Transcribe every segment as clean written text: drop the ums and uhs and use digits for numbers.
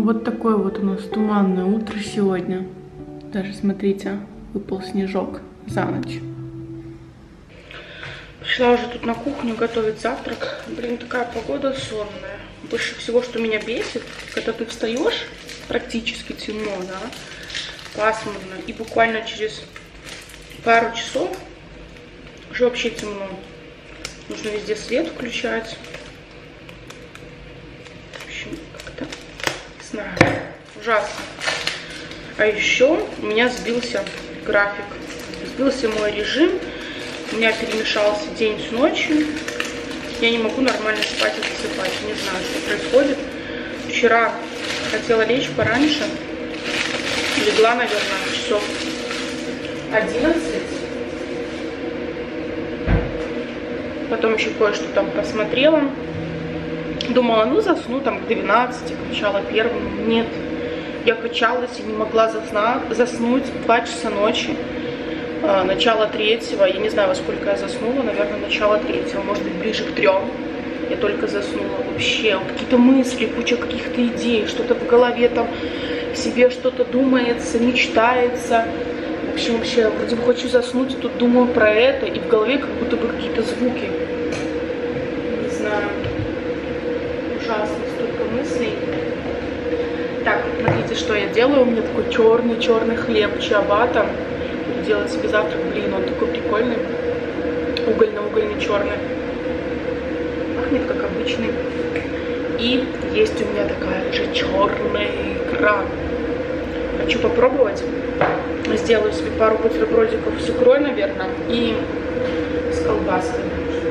Вот такое вот у нас туманное утро сегодня. Даже, смотрите, выпал снежок за ночь. Пришла уже тут на кухню готовить завтрак. Блин, такая погода сонная. Больше всего, что меня бесит, когда ты встаешь, практически темно, да, пасмурно, и буквально через пару часов уже вообще темно. Нужно везде свет включать. В общем, как-то, не знаю, ужасно. А еще у меня сбился график, сбился мой режим. У меня перемешался день с ночью. Я не могу нормально спать и засыпать. Не знаю, что происходит. Вчера хотела лечь пораньше. Легла, наверное, часов 11. Потом еще кое-что там посмотрела. Думала, ну засну там к 12, качала первым. Нет. Я качалась и не могла заснуть 2 часа ночи. Начало 3-го, я не знаю, во сколько я заснула, наверное, начало 3-го, может быть, ближе к 3. Я только заснула. Вообще, какие-то мысли, куча каких-то идей, что-то в голове там, себе что-то думается, мечтается. В общем, вообще, вроде бы хочу заснуть, и тут думаю про это, и в голове как будто бы какие-то звуки. Не знаю. Ужасно, столько мыслей. Так, смотрите, что я делаю. У меня такой черный хлеб чиабатта. Делать себе завтрак, блин, он такой прикольный, угольно-угольный черный, пахнет как обычный. И есть у меня такая же черная икра. Хочу попробовать. Сделаю себе пару бутербродиков с икрой, наверное, и с колбаской.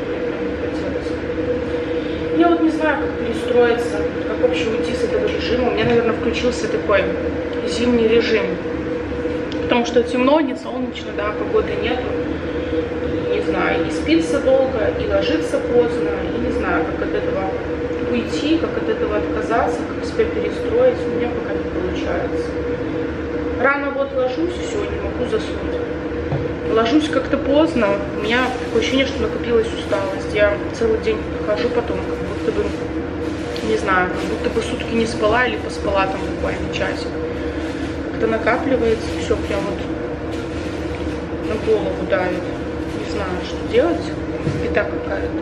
Я вот не знаю, как перестроиться, как вообще уйти с этого режима. У меня, наверное, включился такой зимний режим. Потому что темно, не солнечно, да, погоды нету. Не знаю, и спится долго, и ложится поздно. И не знаю, как от этого уйти, как от этого отказаться, как себя перестроить. У меня пока не получается. Рано вот ложусь, все, не могу заснуть. Ложусь как-то поздно. У меня такое ощущение, что накопилась усталость. Я целый день хожу потом, как будто бы, не знаю, как будто бы сутки не спала или поспала там буквально часик. Как-то накапливается, все прям вот на голову давит. Не знаю, что делать. Беда какая-то.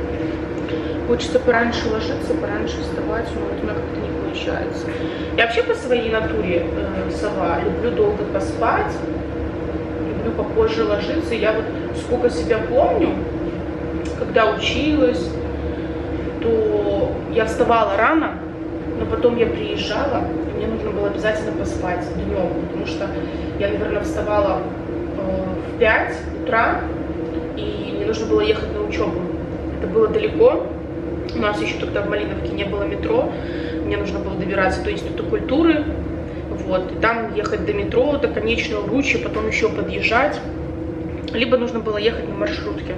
Хочется пораньше ложиться, пораньше вставать, но вот у меня как-то не получается. Я вообще по своей натуре сова. Люблю долго поспать, люблю попозже ложиться. Я вот сколько себя помню, когда училась, то я вставала рано, но потом я приезжала, и мне нужно было обязательно поспать днем, потому что я, наверное, вставала в 5 утра, и мне нужно было ехать на учебу. Это было далеко, у нас еще тогда в Малиновке не было метро, мне нужно было добираться до Института культуры, вот, и там ехать до метро, до конечного Лучи, потом еще подъезжать, либо нужно было ехать на маршрутке.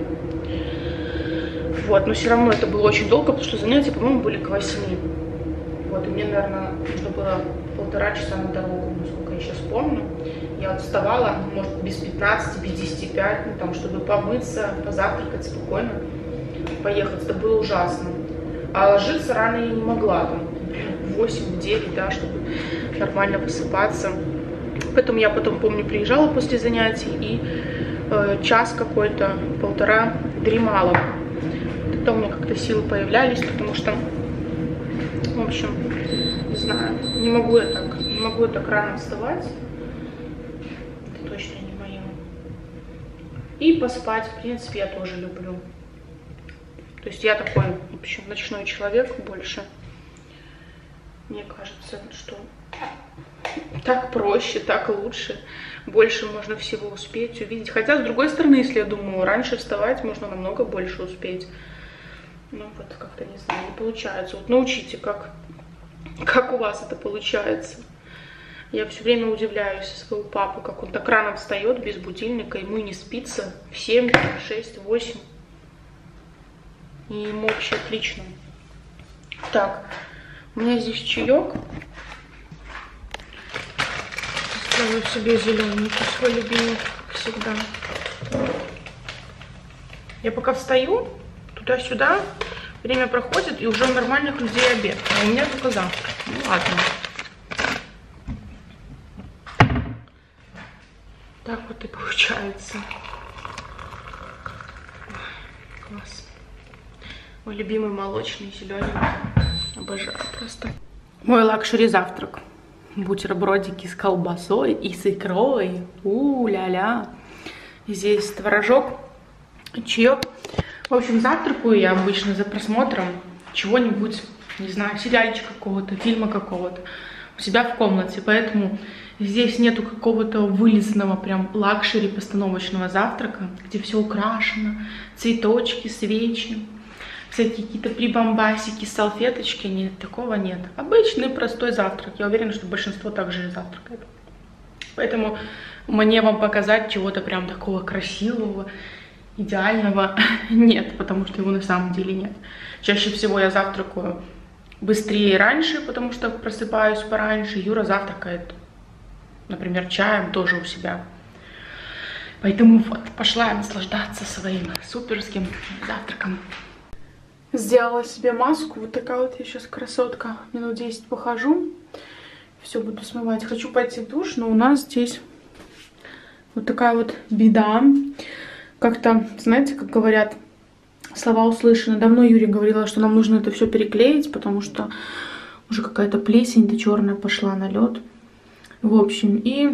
Вот, но все равно это было очень долго, потому что занятия, по-моему, были к 8. Вот, и мне, наверное, нужно было 1,5 часа на дорогу, насколько я сейчас помню. Я вот вставала, может, без 15, без 10:05, ну, там, чтобы помыться, позавтракать спокойно, поехать. Это было ужасно. А ложиться рано я не могла, там, в 8, в 9, да, чтобы нормально высыпаться. Поэтому я потом, помню, приезжала после занятий и час какой-то, 1,5 дремала. Тогда у меня как-то силы появлялись, потому что, в общем, не знаю, не могу я так рано вставать. Это точно не мое. И поспать, в принципе, я тоже люблю. То есть я такой, в общем, ночной человек больше. Мне кажется, что так проще, так лучше. Больше можно всего успеть, увидеть. Хотя, с другой стороны, если я думаю, раньше вставать можно намного больше успеть. Ну вот как-то, не знаю, не получается. Вот научите, как у вас это получается. Я все время удивляюсь своего папы, как он так рано встает без будильника, ему и не спится в 7, 6, 8. И ему вообще отлично. Так, у меня здесь чаек. Ставлю себе зелененький, свой любимый, как всегда. Я пока встаю, туда-сюда, время проходит, и уже у нормальных людей обед. А у меня только завтрак. Ну ладно. получается. Класс. Мой любимый молочный, зеленый. Обожаю просто. Мой лакшери завтрак. Бутербродики с колбасой и с икрой. У-ля-ля. Здесь творожок, чаек. В общем, завтракаю я обычно за просмотром чего-нибудь, не знаю, сериальчика какого-то, фильма какого-то у себя в комнате. Поэтому здесь нету какого-то вылизанного прям лакшери постановочного завтрака, где все украшено, цветочки, свечи, всякие какие-то прибамбасики, салфеточки. Нет, такого нет. Обычный простой завтрак. Я уверена, что большинство также завтракает. Поэтому мне вам показать чего-то прям такого красивого, идеального нет, потому что его на самом деле нет. Чаще всего я завтракаю быстрее и раньше, потому что просыпаюсь пораньше. Юра завтракает, например, чаем тоже у себя. Поэтому вот, пошла я наслаждаться своим суперским завтраком. Сделала себе маску. Вот такая вот я сейчас красотка. Минут 10 похожу. Все буду смывать. Хочу пойти в душ, но у нас здесь вот такая вот беда. Как-то, знаете, как говорят, слова услышаны. Давно Юрия говорила, что нам нужно это все переклеить, потому что уже какая-то плесень-то черная пошла на лед. В общем, и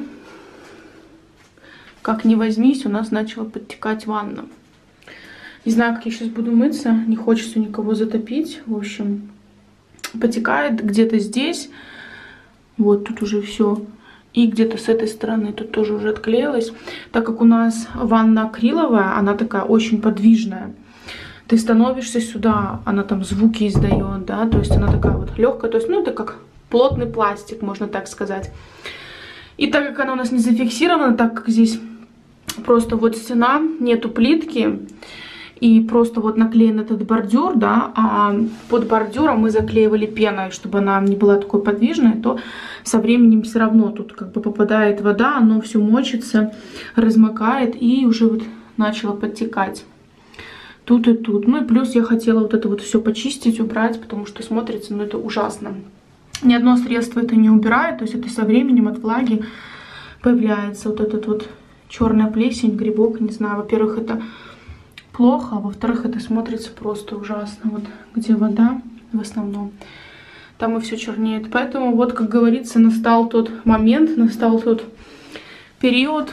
как ни возьмись, у нас начала подтекать ванна. Не знаю, как я сейчас буду мыться, не хочется никого затопить. В общем, потекает где-то здесь. Вот тут уже все. И где-то с этой стороны тут тоже уже отклеилась. Так как у нас ванна акриловая, она такая очень подвижная. Ты становишься сюда, она там звуки издает, да, то есть она такая вот легкая. То есть, ну, это как плотный пластик, можно так сказать. И так как она у нас не зафиксирована, так как здесь просто вот стена, нету плитки, и просто вот наклеен этот бордюр, да, а под бордюром мы заклеивали пеной, чтобы она не была такой подвижной, то со временем все равно тут как бы попадает вода, оно все мочится, размокает и уже вот начало подтекать тут и тут. Ну и плюс я хотела вот это вот все почистить, убрать, потому что смотрится, ну это ужасно. Ни одно средство это не убирает, то есть это со временем от влаги появляется вот этот вот черная плесень, грибок, не знаю, во-первых, это плохо, а во-вторых, это смотрится просто ужасно. Вот где вода в основном, там и все чернеет. Поэтому вот, как говорится, настал тот момент, настал тот период.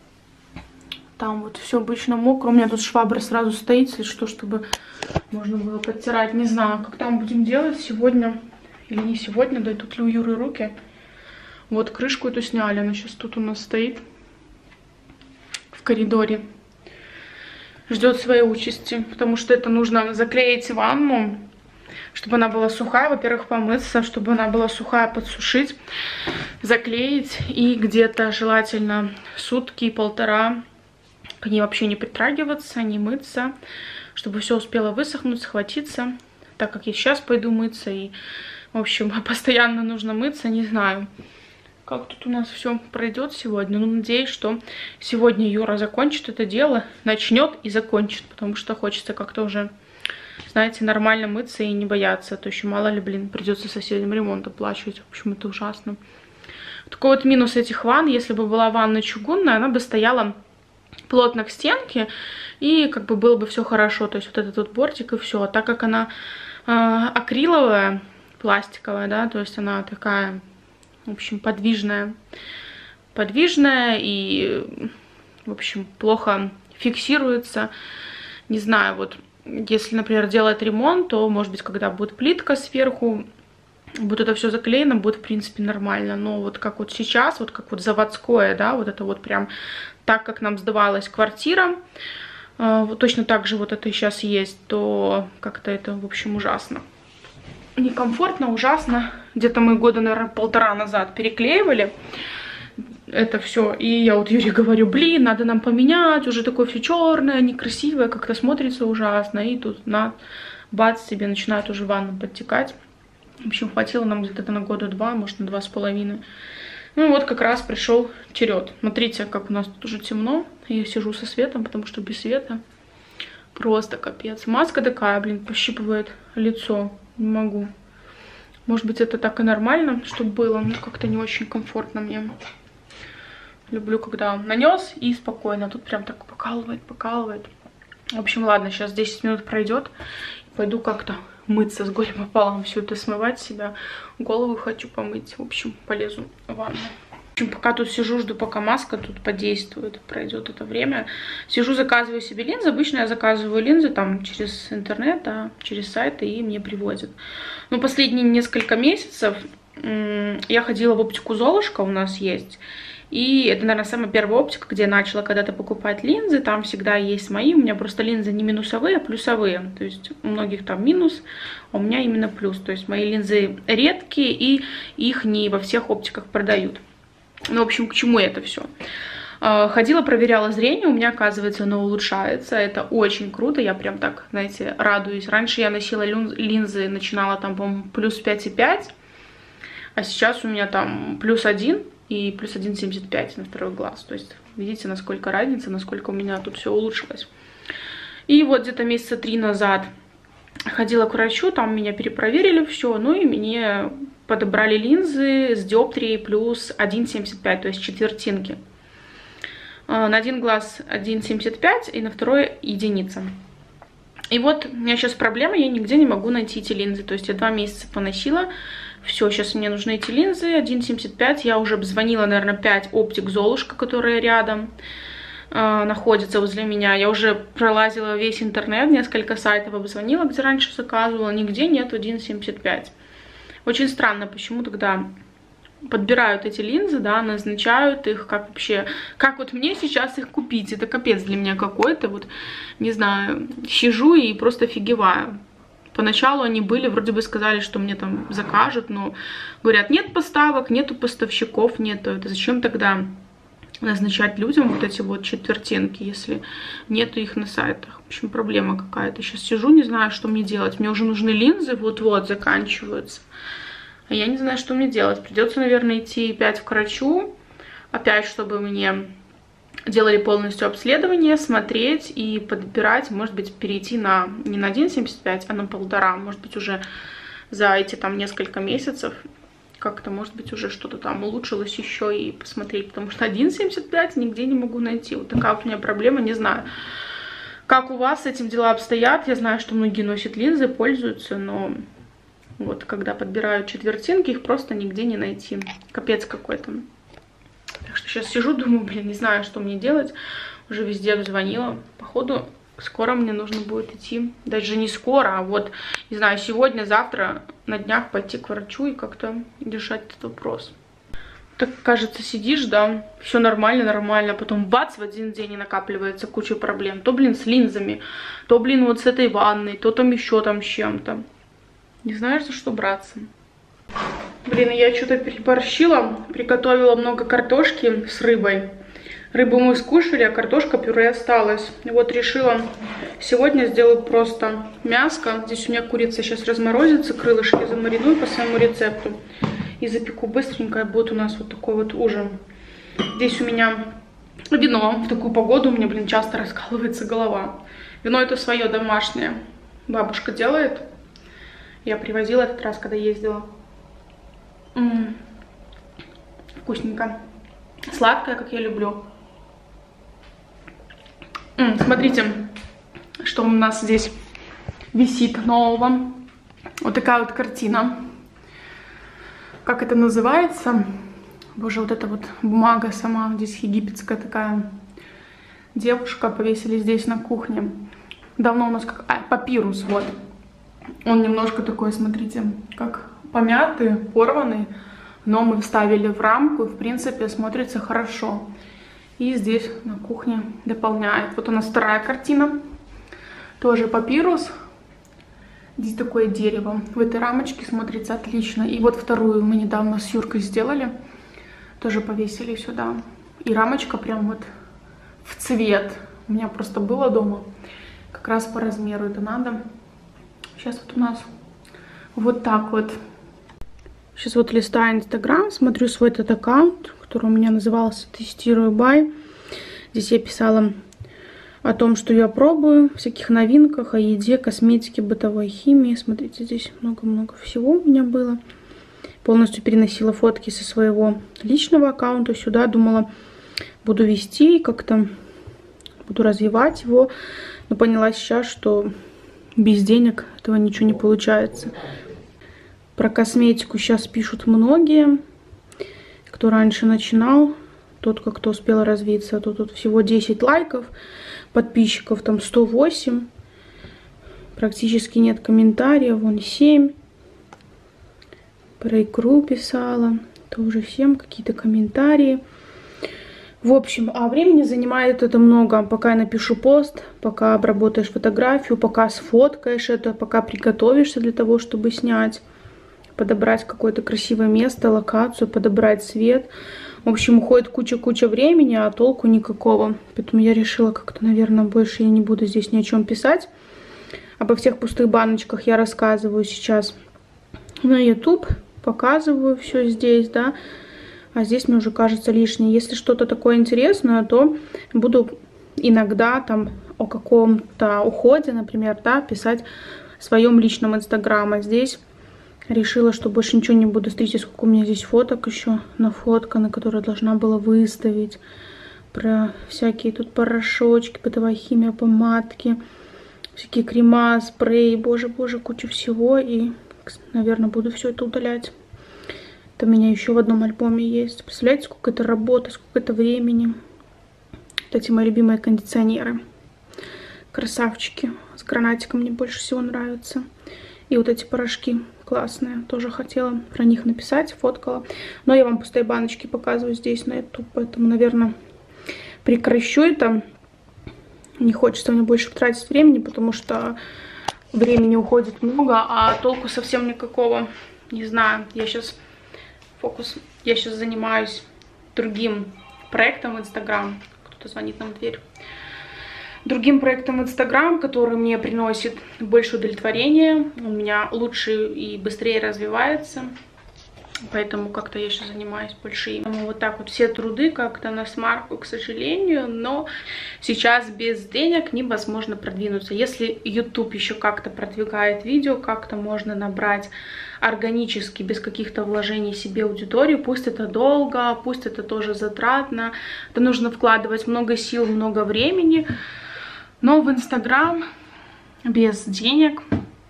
Там вот все обычно мокро. У меня тут швабра сразу стоит, если что, чтобы можно было подтирать. Не знаю, как там будем делать, сегодня или не сегодня. Дойдут ли у Юры руки. Вот крышку эту сняли, она сейчас тут у нас стоит в коридоре. Ждет своей участи, потому что это нужно заклеить ванну, чтобы она была сухая. Во-первых, помыться, чтобы она была сухая, подсушить, заклеить и где-то желательно сутки-полтора к ней вообще не притрагиваться, не мыться, чтобы все успело высохнуть, схватиться, так как я сейчас пойду мыться и, в общем, постоянно нужно мыться, не знаю. Как тут у нас все пройдет сегодня. Ну, надеюсь, что сегодня Юра закончит это дело, начнет и закончит, потому что хочется как-то уже, знаете, нормально мыться и не бояться. А то еще мало ли, блин, придется соседям ремонт оплачивать. В общем, это ужасно. Такой вот минус этих ванн. Если бы была ванна чугунная, она бы стояла плотно к стенке, и как бы было бы все хорошо. То есть вот этот вот бортик и все. А так как она акриловая, пластиковая, да, то есть она такая... В общем, подвижная и, в общем, плохо фиксируется. Не знаю, вот, если, например, делать ремонт, то, может быть, когда будет плитка сверху, будет это все заклеено, будет, в принципе, нормально. Но вот как вот сейчас, вот как вот заводское, да, вот это вот прям так, как нам сдавалась квартира, вот точно так же вот это и сейчас есть, то как-то это, в общем, ужасно. Некомфортно, ужасно. Где-то мы года, наверное, полтора назад переклеивали это все. И я вот Юре говорю, блин, надо нам поменять, уже такое все черное, некрасивое, как-то смотрится ужасно. И тут на бац, себе начинает уже ванна подтекать. В общем, хватило нам где-то на года два, может, на 2,5. Ну вот как раз пришел черед. Смотрите, как у нас тут уже темно. Я сижу со светом, потому что без света просто капец. Маска такая, блин, пощипывает лицо. Не могу. Может быть, это так и нормально, чтобы было, но как-то не очень комфортно мне. Люблю, когда нанес и спокойно. Тут прям так покалывает, покалывает. В общем, ладно, сейчас 10 минут пройдет. Пойду как-то мыться с горем пополам, все это смывать себя. Голову хочу помыть. В общем, полезу в ванну. В общем, пока тут сижу, жду, пока маска тут подействует, пройдет это время. Сижу, заказываю себе линзы. Обычно я заказываю линзы там через интернет, да, через сайты, и мне привозят. Но последние несколько месяцев я ходила в оптику Золушка, у нас есть. И это, наверное, самая первая оптика, где я начала когда-то покупать линзы. Там всегда есть мои. У меня просто линзы не минусовые, а плюсовые. То есть у многих там минус, а у меня именно плюс. То есть мои линзы редкие, и их не во всех оптиках продают. Ну, в общем, к чему это все? Ходила, проверяла зрение. У меня, оказывается, оно улучшается. Это очень круто. Я прям так, знаете, радуюсь. Раньше я носила линзы, начинала там, по-моему, плюс 5,5. А сейчас у меня там плюс 1. И плюс 1,75 на второй глаз. То есть, видите, насколько разница, насколько у меня тут все улучшилось. И вот где-то месяца 3 назад ходила к врачу, там меня перепроверили все, ну и мне подобрали линзы с диоптрией плюс 1,75, то есть четвертинки. На один глаз 1,75 и на второй единица. И вот у меня сейчас проблема, я нигде не могу найти эти линзы. То есть я 2 месяца поносила. Все, сейчас мне нужны эти линзы, 1,75. Я уже обзвонила, наверное, 5 оптик Золушка, которые рядом находятся возле меня. Я уже пролазила весь интернет, несколько сайтов обзвонила, где раньше заказывала. Нигде нет 1,75. Очень странно, почему тогда подбирают эти линзы, да, назначают их, как вообще, как вот мне сейчас их купить. Это капец для меня какой-то, вот, не знаю, сижу и просто офигеваю. Поначалу они были, вроде бы сказали, что мне там закажут, но говорят, нет поставок, нету поставщиков, нету. Это зачем тогда назначать людям вот эти вот четвертинки, если нету их на сайтах? В общем, проблема какая-то. Сейчас сижу, не знаю, что мне делать. Мне уже нужны линзы, вот-вот заканчиваются. А я не знаю, что мне делать. Придется, наверное, идти опять к врачу, опять, чтобы мне делали полностью обследование, смотреть и подбирать, может быть, перейти на не на 1,75, а на 1,5, может быть, уже за эти там несколько месяцев как-то, может быть, уже что-то там улучшилось еще и посмотреть, потому что 1,75 нигде не могу найти. Вот такая вот у меня проблема, не знаю, как у вас с этим дела обстоят. Я знаю, что многие носят линзы, пользуются, но вот когда подбирают четвертинки, их просто нигде не найти. Капец какой-то. Так что сейчас сижу, думаю, блин, не знаю, что мне делать. Уже везде обзвонила. Походу, скоро мне нужно будет идти. Даже не скоро, а вот, не знаю, сегодня, завтра, на днях пойти к врачу и как-то решать этот вопрос. Так, кажется, сидишь, да, все нормально, нормально. Потом бац, в один день и накапливается куча проблем. То, блин, с линзами, то, блин, вот с этой ванной, то там еще там с чем-то. Не знаешь, за что браться. Блин, я что-то переборщила, приготовила много картошки с рыбой. Рыбу мы скушали, а картошка пюре осталась. И вот решила, сегодня сделаю просто мяско. Здесь у меня курица сейчас разморозится, крылышки замариную по своему рецепту. И запеку быстренько, и будет у нас вот такой вот ужин. Здесь у меня вино. В такую погоду у меня, блин, часто раскалывается голова. Вино это свое домашнее. Бабушка делает. Я привозила этот раз, когда ездила. Вкусненько. Сладкое, как я люблю. Смотрите, что у нас здесь висит нового. Вот такая вот картина. Как это называется? Боже, вот эта вот бумага сама. Здесь египетская такая девушка. Повесили здесь на кухне. Давно у нас как... папирус, вот. Он немножко такой, смотрите, как помятый, порванный. Но мы вставили в рамку. И, в принципе, смотрится хорошо. И здесь на кухне дополняет. Вот у нас вторая картина. Тоже папирус. Здесь такое дерево. В этой рамочке смотрится отлично. И вот вторую мы недавно с Юркой сделали. Тоже повесили сюда. И рамочка прям вот в цвет. У меня просто было дома. Как раз по размеру это надо. Сейчас вот у нас вот так вот. Сейчас вот листаю Инстаграм, смотрю свой этот аккаунт, который у меня назывался «Тестирую бай». Здесь я писала о том, что я пробую, всяких новинках, о еде, косметике, бытовой химии. Смотрите, здесь много-много всего у меня было. Полностью переносила фотки со своего личного аккаунта сюда. Думала буду вести, как-то буду развивать его. Но поняла сейчас, что без денег этого ничего не получается. Про косметику сейчас пишут многие, кто раньше начинал, тот как-то успел развиться. Тут всего 10 лайков, подписчиков там 108. Практически нет комментариев, вон 7. Про икру писала, тоже всем какие-то комментарии. В общем, а времени занимает это много. Пока я напишу пост, пока обработаешь фотографию, пока сфоткаешь это, пока приготовишься для того, чтобы снять, подобрать какое-то красивое место, локацию, подобрать свет. В общем, уходит куча-куча времени, а толку никакого. Поэтому я решила как-то, наверное, больше я не буду здесь ни о чем писать. Обо всех пустых баночках я рассказываю сейчас на YouTube, показываю все здесь, да. А здесь мне уже кажется лишнее. Если что-то такое интересное, то буду иногда там о каком-то уходе, например, да, писать в своем личном инстаграме. Здесь решила, что больше ничего не буду. Смотрите, сколько у меня здесь фоток еще нафоткано, которые должна была выставить. Про всякие тут порошочки, бытовая химия, помадки, всякие крема, спреи, боже, куча всего. И, наверное, буду все это удалять. Это у меня еще в одном альбоме есть. Представляете, сколько это работы, сколько это времени. Вот эти мои любимые кондиционеры. Красавчики. С гранатиком мне больше всего нравятся. И вот эти порошки классные. Тоже хотела про них написать, фоткала. Но я вам пустые баночки показываю здесь на YouTube. Поэтому, наверное, прекращу это. Не хочется мне больше тратить времени, потому что времени уходит много, а толку совсем никакого. Не знаю, я сейчас занимаюсь другим проектом в Инстаграм. Кто-то звонит нам в дверь. Другим проектом в Инстаграм, который мне приносит больше удовлетворения. У меня лучше и быстрее развивается. Поэтому как-то я сейчас занимаюсь больше им. Вот так вот все труды как-то на смарку, к сожалению. Но сейчас без денег невозможно продвинуться. Если YouTube еще как-то продвигает видео, как-то можно набрать органически, без каких-то вложений себе аудиторию. Пусть это долго, пусть это тоже затратно. Это нужно вкладывать много сил, много времени. Но в Инстаграм без денег,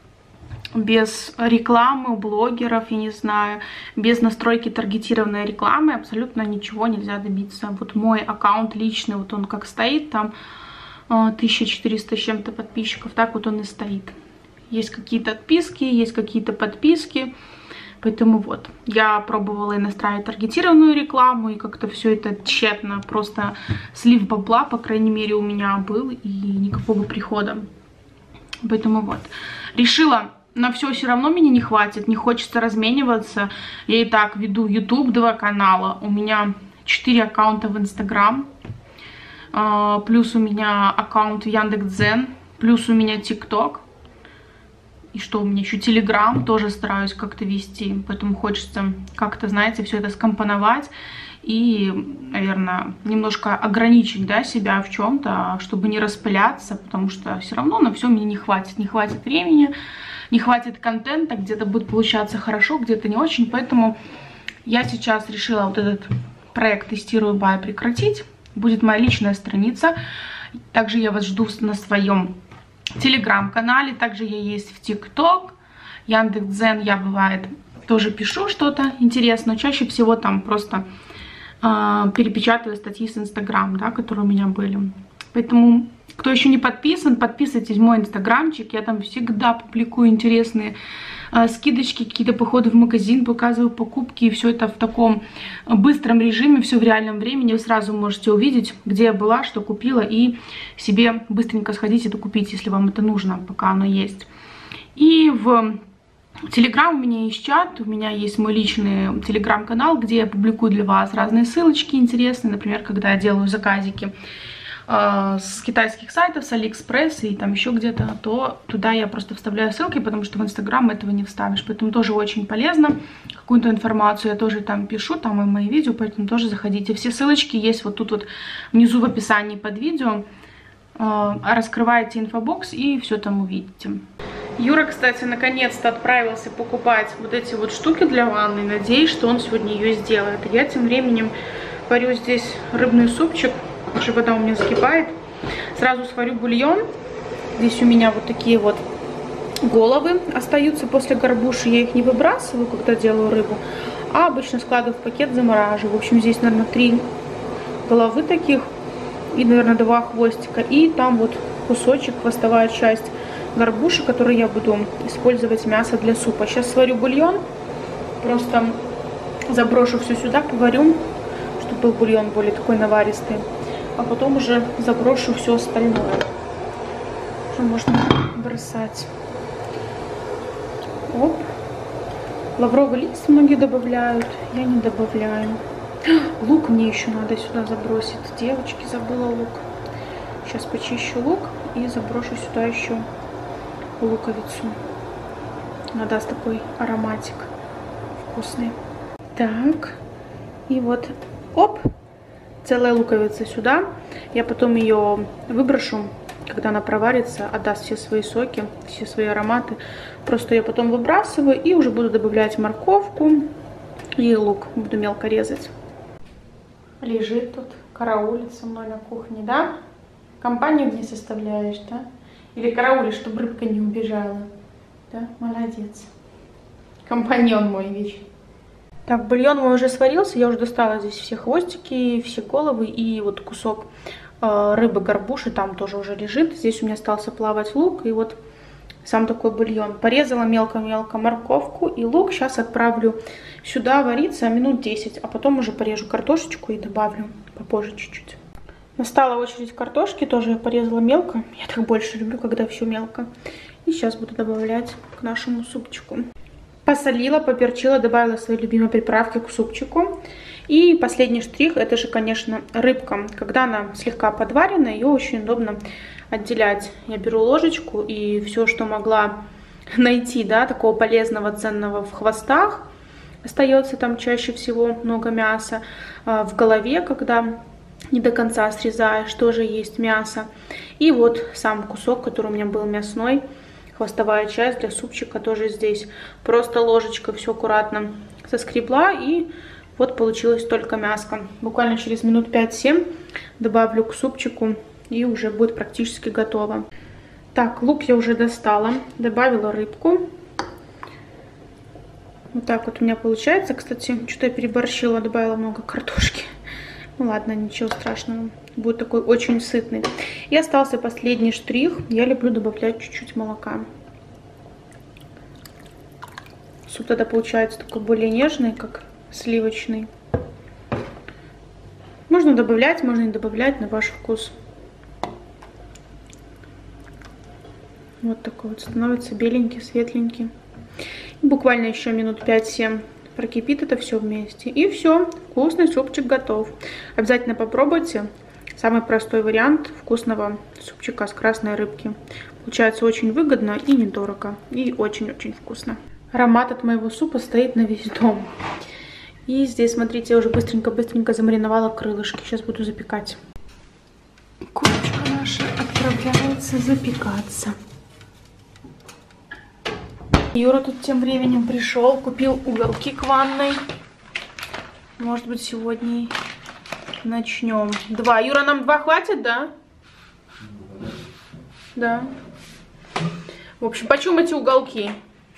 без рекламы у блогеров, я не знаю, без настройки таргетированной рекламы абсолютно ничего нельзя добиться. Вот мой аккаунт личный, вот он как стоит, там 1400 с чем-то подписчиков, так вот он и стоит. Есть какие-то отписки, есть какие-то подписки. Поэтому вот, я пробовала и настраивать таргетированную рекламу, и как-то все это тщетно. Просто слив бабла, по крайней мере, у меня был, и никакого прихода. Поэтому вот, решила, на все равно меня не хватит, не хочется размениваться. Я и так веду YouTube, 2 канала, у меня 4 аккаунта в Instagram, плюс у меня аккаунт в Яндекс.Дзен, плюс у меня TikTok. И что у меня еще Telegram тоже стараюсь как-то вести, поэтому хочется как-то, знаете, все это скомпоновать и, наверное, немножко ограничить, да, себя в чем-то, чтобы не распыляться, потому что все равно на все мне не хватит времени, не хватит контента, где-то будет получаться хорошо, где-то не очень, поэтому я сейчас решила вот этот проект «Тестирую Бай» прекратить, будет моя личная страница, также я вас жду на своем Телеграм-канале, также я есть в ТикТок, Яндекс.Дзен, я бывает тоже пишу что-то интересное, чаще всего там просто перепечатываю статьи с Инстаграм, да, которые у меня были. Поэтому, кто еще не подписан, подписывайтесь в мой инстаграмчик, я там всегда публикую интересные скидочки, какие-то походы в магазин, показываю покупки, и все это в таком быстром режиме, все в реальном времени. Вы сразу можете увидеть, где я была, что купила, и себе быстренько сходить и докупить, если вам это нужно, пока оно есть. И в Телеграм у меня есть чат, у меня есть мой личный телеграм-канал, где я публикую для вас разные ссылочки интересные, например, когда я делаю заказики с китайских сайтов, с Алиэкспресс и там еще где-то, то туда я просто вставляю ссылки, потому что в Инстаграм этого не вставишь. Поэтому тоже очень полезно. Какую-то информацию я тоже там пишу, там и мои видео, поэтому тоже заходите. Все ссылочки есть вот тут вот внизу в описании под видео. Раскрываете инфобокс и все там увидите. Юра, кстати, наконец-то отправился покупать вот эти вот штуки для ванны. Надеюсь, что он сегодня ее сделает. Я тем временем Варю здесь рыбный супчик. Уже вода у меня закипает. Сразу сварю бульон. Здесь у меня вот такие вот головы остаются после горбуши. Я их не выбрасываю, когда делаю рыбу, а обычно складываю в пакет, замораживаю. В общем, здесь, наверное, 3 головы таких и, наверное, 2 хвостика. И там вот кусочек, хвостовая часть горбуши, которую я буду использовать мясо для супа. Сейчас сварю бульон. Просто заброшу все сюда, поварю, чтобы был бульон более такой наваристый. А потом уже заброшу все остальное. Уже можно бросать. Оп. Лавровый лист многие добавляют. Я не добавляю. Лук мне еще надо сюда забросить. Девочки, забыла лук. Сейчас почищу лук и заброшу сюда еще луковицу. Она даст такой ароматик вкусный. Так. И вот, оп, целая луковица сюда. Я потом ее выброшу, когда она проварится, отдаст все свои соки, все свои ароматы. Просто я потом выбрасываю и уже буду добавлять морковку и лук. Буду мелко резать. Лежит тут, караулит со мной на кухне, да? Компанию мне составляешь, да? Или караулишь, чтобы рыбка не убежала? Да, молодец. Компаньон мой вечный. Так, бульон мой уже сварился, я уже достала здесь все хвостики, все головы и вот кусок рыбы горбуши там тоже уже лежит. Здесь у меня остался плавать лук и вот сам такой бульон. Порезала мелко-мелко морковку и лук. Сейчас отправлю сюда вариться минут 10, а потом уже порежу картошечку и добавлю попозже чуть-чуть. Настала очередь картошки, тоже я порезала мелко. Я так больше люблю, когда все мелко. И сейчас буду добавлять к нашему супчику. Посолила, поперчила, добавила свои любимые приправки к супчику. И последний штрих, это же, конечно, рыбка. Когда она слегка подварена, ее очень удобно отделять. Я беру ложечку и все, что могла найти, да, такого полезного, ценного в хвостах. Остается там чаще всего много мяса. В голове, когда не до конца срезаешь, тоже есть мясо. И вот сам кусок, который у меня был мясной. Хвостовая часть для супчика тоже здесь. Просто ложечкой все аккуратно соскребла, и вот получилось только мяско. Буквально через минут 5-7 добавлю к супчику, и уже будет практически готово. Так, лук я уже достала, добавила рыбку. Вот так вот у меня получается. Кстати, что-то я переборщила, добавила много картошки. Ну ладно, ничего страшного. Будет такой очень сытный. И остался последний штрих. Я люблю добавлять чуть-чуть молока. Суп тогда получается такой более нежный, как сливочный. Можно добавлять, можно не добавлять, на ваш вкус. Вот такой вот становится беленький, светленький. И буквально еще минут 5-7 прокипит это все вместе. И все, вкусный супчик готов. Обязательно попробуйте. Самый простой вариант вкусного супчика с красной рыбки. Получается очень выгодно и недорого. И очень-очень вкусно. Аромат от моего супа стоит на весь дом. И здесь, смотрите, я уже быстренько-быстренько замариновала крылышки. Сейчас буду запекать. Курочка наша отправляется запекаться. Юра тут тем временем пришел, купил уголки к ванной. Может быть, сегодня начнем. 2. Юра, нам 2 хватит, да? Да. В общем, почем эти уголки?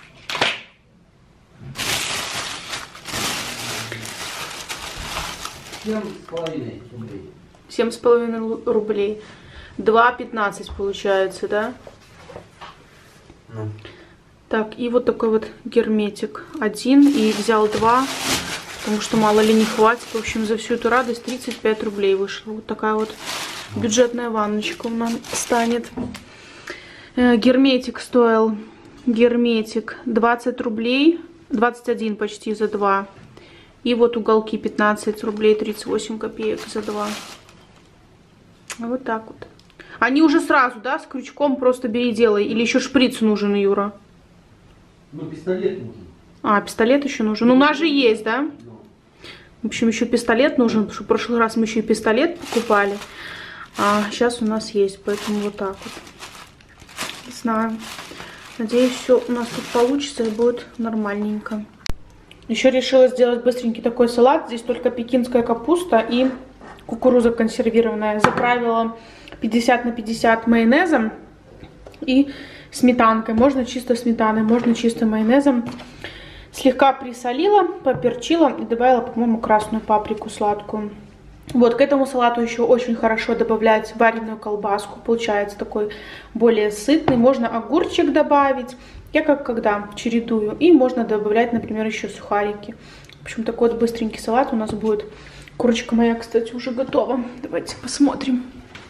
7,5 рублей. 7,5 рублей. 2,15 получается, да? Ну. Так, и вот такой вот герметик. 1 и взял 2, потому что мало ли не хватит. В общем, за всю эту радость 35 рублей вышло. Вот такая вот бюджетная ванночка у нас станет. Герметик стоил, герметик 20 рублей, 21 почти за 2. И вот уголки 15 рублей 38 копеек за 2. Вот так вот. Они уже сразу, да, с крючком просто бери, делай. Или еще шприц нужен, Юра? Ну, пистолет нужен. А, пистолет еще нужен. Ну, у нас же есть, да? В общем, еще пистолет нужен, потому что в прошлый раз мы еще и пистолет покупали. А сейчас у нас есть, поэтому вот так вот. Не знаю. Надеюсь, все у нас тут получится и будет нормальненько. Еще решила сделать быстренький такой салат. Здесь только пекинская капуста и кукуруза консервированная. Заправила 50 на 50 майонезом и сметанкой. Можно чисто сметаной, можно чисто майонезом. Слегка присолила, поперчила и добавила, по-моему, красную паприку сладкую. Вот, к этому салату еще очень хорошо добавлять вареную колбаску. Получается такой более сытный. Можно огурчик добавить. Я как когда чередую. И можно добавлять, например, еще сухарики. В общем, такой вот быстренький салат у нас будет. Курочка моя, кстати, уже готова. Давайте посмотрим.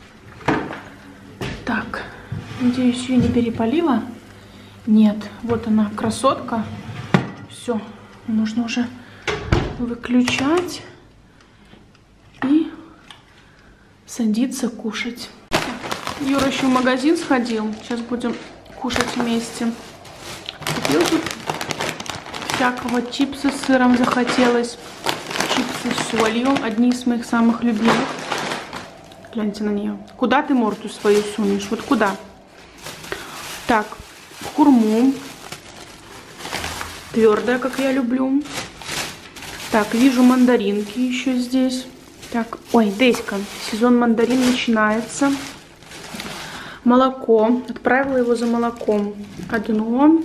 Так, надеюсь, ее не перепалила. Нет, вот она, красотка. Все, нужно уже выключать и садиться кушать. Юра еще в магазин сходил. Сейчас будем кушать вместе. Купил тут всякого, чипсы с сыром захотелось. Чипсы с солью. Одни из моих самых любимых. Гляньте на нее. Куда ты морду свою сунешь? Вот куда? Так, хурму. Твердая, как я люблю. Так, вижу мандаринки еще здесь. Так, ой, Деська, сезон мандарин начинается. Молоко. Отправила его за молоком. Одно.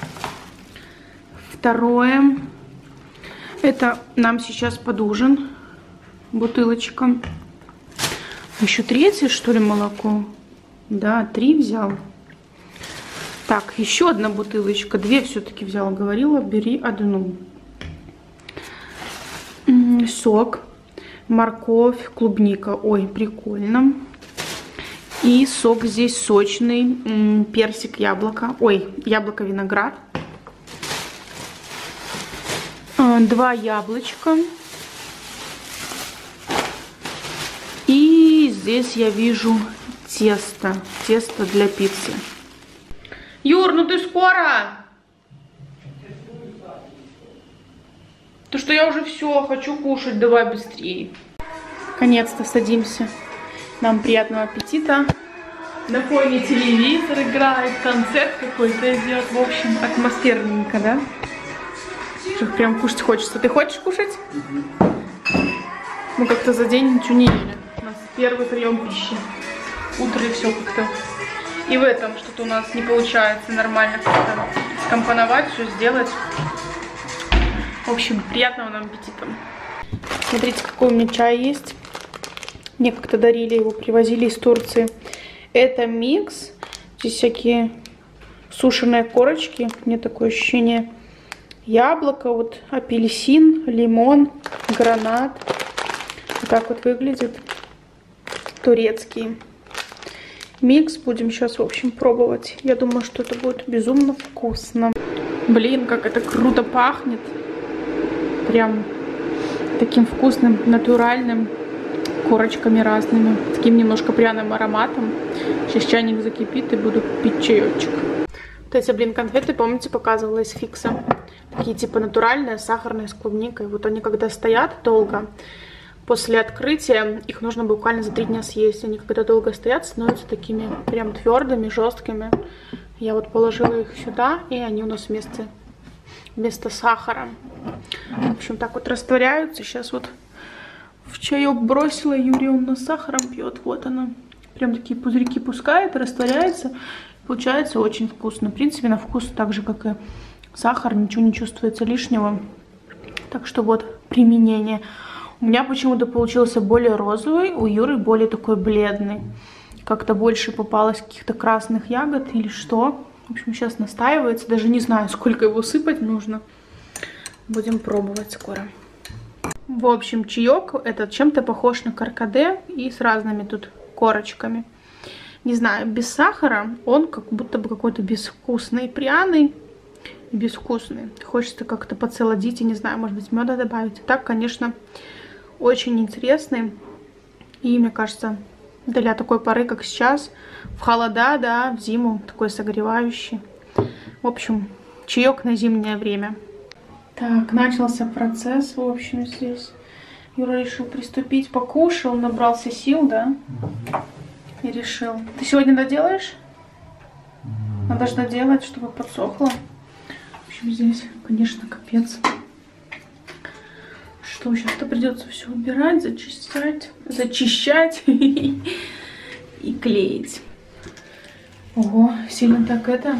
Второе. Это нам сейчас под ужин. Бутылочка. Еще третье, что ли, молоко? Да, 3 взял. Так, еще одна бутылочка. 2 все-таки взяла. Говорила, бери одну. Сок. Морковь, клубника. Ой, прикольно. И сок здесь сочный. Персик, яблоко. Ой, яблоко, виноград. 2 яблочка. И здесь я вижу тесто. Тесто для пиццы. Юр, ну ты скоро? То, что я уже все, хочу кушать, давай быстрее. Наконец-то садимся. Нам приятного аппетита. На фоне телевизор играет, концерт какой-то идет. В общем, атмосферненько, да? Что прям кушать хочется. Ты хочешь кушать? Мы как-то за день ничего не ели. У нас первый прием пищи. Утро и все как-то. И в этом что-то у нас не получается нормально как-то скомпоновать, все сделать. В общем, приятного нам аппетита. Смотрите, какой у меня чай есть. Мне как-то дарили его, привозили из Турции. Это микс. Здесь всякие сушеные корочки. Мне такое ощущение. Яблоко, вот апельсин, лимон, гранат. Вот так вот выглядит. Турецкий микс. Будем сейчас, в общем, пробовать. Я думаю, что это будет безумно вкусно. Блин, как это круто пахнет. Прям таким вкусным, натуральным, корочками разными. Таким немножко пряным ароматом. Сейчас чайник закипит и буду пить чаечек. Вот эти, блин, конфеты, помните, показывала из Фикса. Такие типа натуральные, сахарные, с клубникой. Вот они когда стоят долго, после открытия их нужно буквально за 3 дня съесть. Они когда долго стоят, становятся такими прям твердыми, жесткими. Я вот положила их сюда, и они у нас вместо сахара. В общем, так вот растворяются. Сейчас вот в чаек бросила, Юрий, он нас сахаром пьет. Вот она. Прям такие пузырьки пускает, растворяется. Получается очень вкусно. В принципе, на вкус так же, как и сахар. Ничего не чувствуется лишнего. Так что вот применение. У меня почему-то получился более розовый, у Юры более такой бледный. Как-то больше попалось каких-то красных ягод или что. В общем, сейчас настаивается. Даже не знаю, сколько его сыпать нужно. Будем пробовать скоро. В общем, чаек этот чем-то похож на каркаде и с разными тут корочками. Не знаю, без сахара он как будто бы какой-то безвкусный, пряный, безвкусный. Хочется как-то подсолодить и, не знаю, может быть, меда добавить. Так, конечно, очень интересный. И, мне кажется, для такой поры, как сейчас, в холода, да, в зиму, такой согревающий. В общем, чаек на зимнее время. Так, начался процесс, в общем, здесь. Юра решил приступить, покушал, набрался сил, да? И решил. Ты сегодня доделаешь? Надо же доделать, чтобы подсохло. В общем, здесь, конечно, капец. Что, сейчас-то придется все убирать, зачищать и клеить. Ого, сильно так это.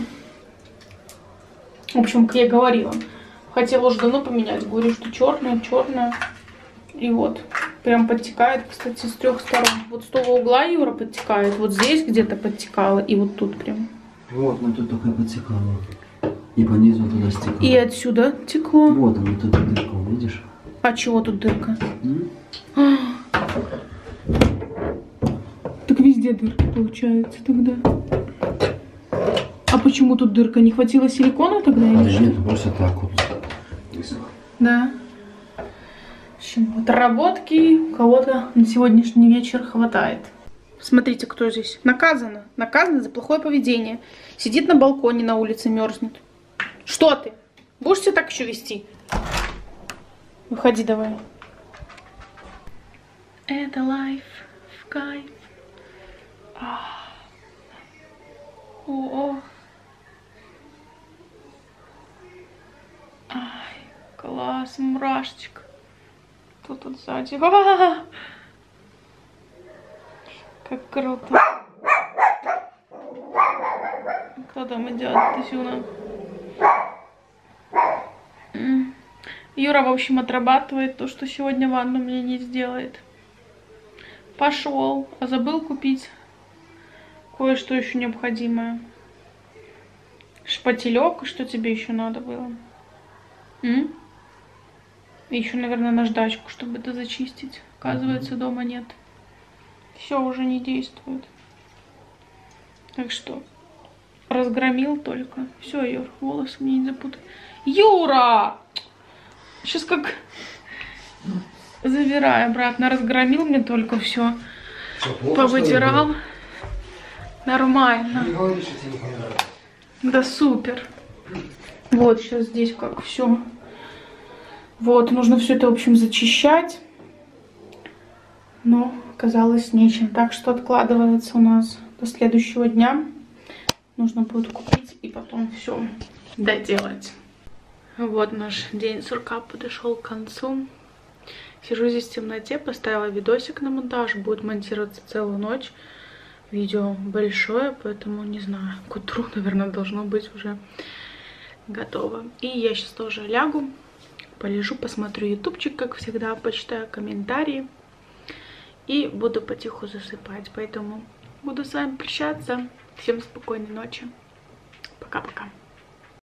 В общем, как я говорила, хотела уже давно поменять. Говорю, что черная. И вот, прям подтекает, кстати, с 3 сторон. Вот с того угла Юра подтекает, вот здесь где-то подтекало, и вот тут прям. Вот, ну тут только подтекало. И по низу туда стекло. И отсюда текло. Вот оно, тут дырка, видишь? А чего тут дырка? Так везде дырка получается тогда. А почему тут дырка? Не хватило силикона тогда или что? Нет, просто так вот. Да. В общем, отработки у кого-то на сегодняшний вечер хватает. Смотрите, кто здесь. Наказана. Наказана за плохое поведение. Сидит на балконе на улице, мерзнет. Что ты? Будешь себя так еще вести? Выходи давай. Это лайф в кайф. О. Ай, класс, мурашечка. Кто тут сзади? Как круто. Кто там идет? Ты сюда. Юра, в общем, отрабатывает то, что сегодня ванну мне не сделает. Пошел, а забыл купить кое-что еще необходимое. Шпателек, что тебе еще надо было? И еще, наверное, наждачку, чтобы это зачистить. Оказывается, дома нет. Все уже не действует. Так что разгромил только. Все, Юр, волосы мне не запутай. Юра! Сейчас как завирай обратно. Разгромил мне только все. Повытирал. Нормально. Не говори, что тебе не понравилось. Да супер. Вот сейчас здесь как все. Вот, нужно все это, в общем, зачищать. Но оказалось нечем. Так что откладывается у нас до следующего дня. Нужно будет купить и потом все доделать. Вот наш день сурка подошел к концу. Сижу здесь в темноте, поставила видосик на монтаж. Будет монтироваться целую ночь. Видео большое, поэтому не знаю, к утру, наверное, должно быть уже готово. И я сейчас тоже лягу, полежу, посмотрю ютубчик, как всегда, почитаю комментарии. И буду потиху засыпать. Поэтому буду с вами прощаться. Всем спокойной ночи. Пока-пока.